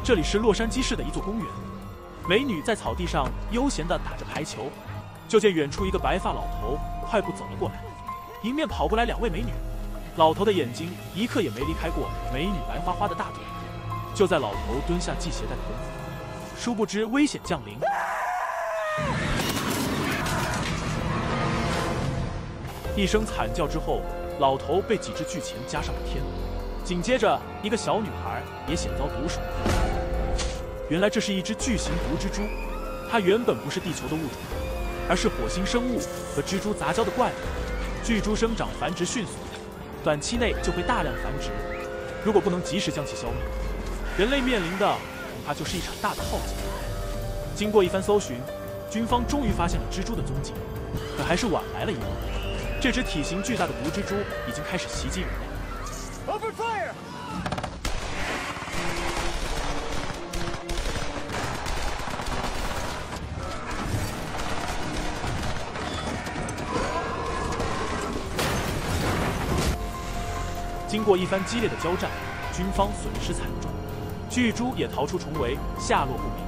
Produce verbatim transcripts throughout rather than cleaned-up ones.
这里是洛杉矶市的一座公园，美女在草地上悠闲地打着排球，就见远处一个白发老头快步走了过来，迎面跑过来两位美女。老头的眼睛一刻也没离开过美女白花花的大腿。就在老头蹲下系鞋带的功夫，殊不知危险降临。一声惨叫之后，老头被几只巨钳夹上了天。紧接着，一个小女孩也险遭毒手。原来这是一只巨型毒蜘蛛，它原本不是地球的物种，而是火星生物和蜘蛛杂交的怪物。巨蛛生长繁殖迅速，短期内就会大量繁殖。如果不能及时将其消灭，人类面临的恐怕就是一场大的浩劫。经过一番搜寻，军方终于发现了蜘蛛的踪迹，可还是晚来了一步。这只体型巨大的毒蜘蛛已经开始袭击人类。Open fire! 经过一番激烈的交战，军方损失惨重，巨蛛也逃出重围，下落不明。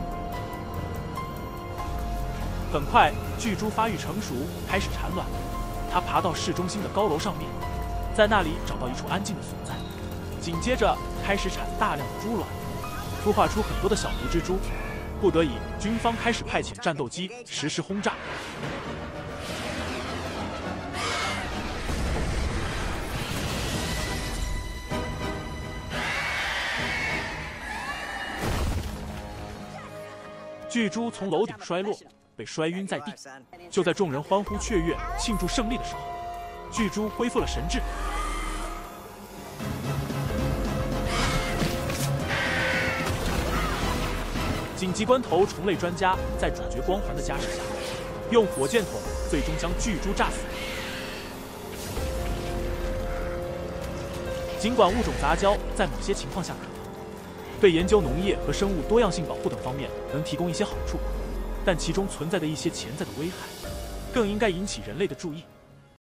很快，巨蛛发育成熟，开始产卵。它爬到市中心的高楼上面，在那里找到一处安静的所在，紧接着开始产大量的猪卵，孵化出很多的小毒蜘蛛。不得已，军方开始派遣战斗机实施轰炸。巨蛛从楼顶摔落，被摔晕在地。就在众人欢呼雀跃、庆祝胜利的时候，巨蛛恢复了神智。紧急关头，虫类专家在主角光环的加持下，用火箭筒最终将巨蛛炸死。尽管物种杂交在某些情况下可能对研究农业和生物多样性保护等方面能提供一些好处，但其中存在的一些潜在的危害，更应该引起人类的注意。